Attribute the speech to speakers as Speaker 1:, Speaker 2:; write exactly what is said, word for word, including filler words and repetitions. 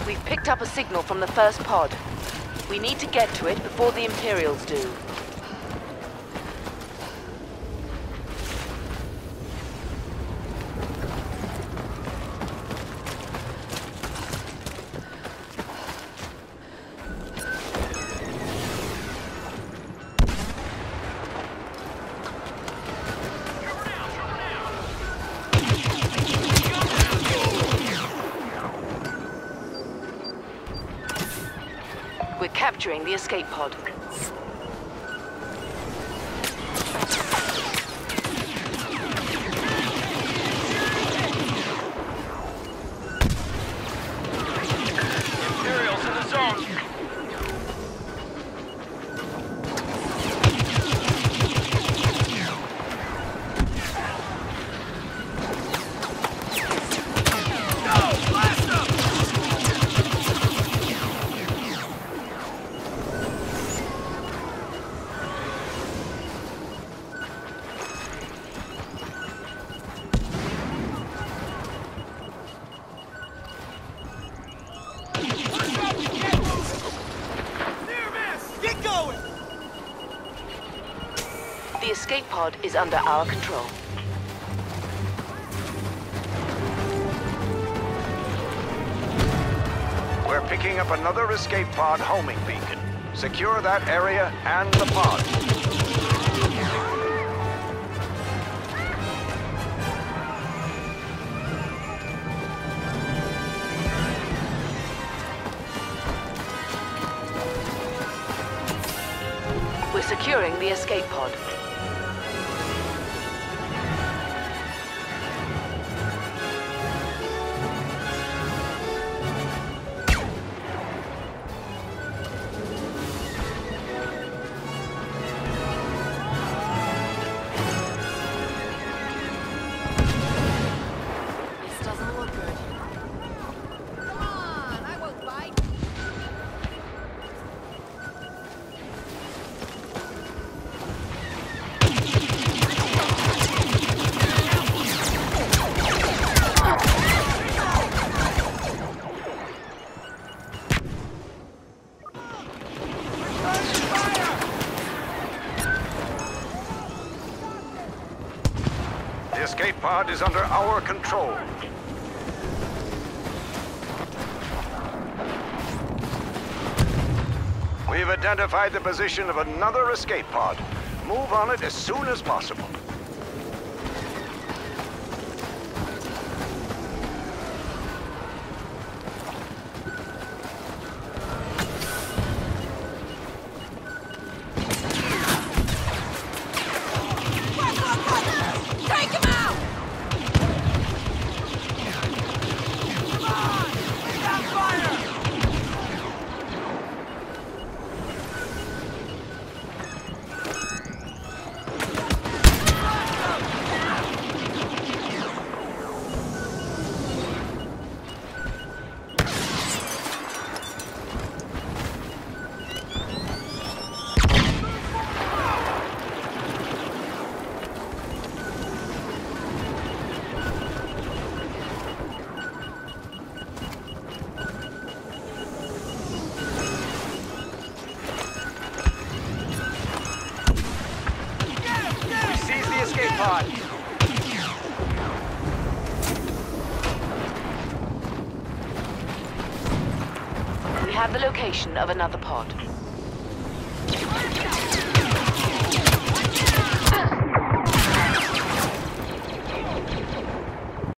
Speaker 1: We've picked up a signal from the first pod. We need to get to it before the Imperials do. We're capturing the escape pod.
Speaker 2: Imperials in the zone.
Speaker 1: The escape pod is under our control.
Speaker 3: We're picking up another escape pod homing beacon. Secure that area and the pod.
Speaker 1: We're securing the escape pod.
Speaker 4: This doesn't look good. Come on, I won't bite.
Speaker 3: The escape pod is under our control. We've identified the position of another escape pod. Move on it as soon as possible.
Speaker 4: Take him out!
Speaker 2: pod.
Speaker 1: We have the location of another pod.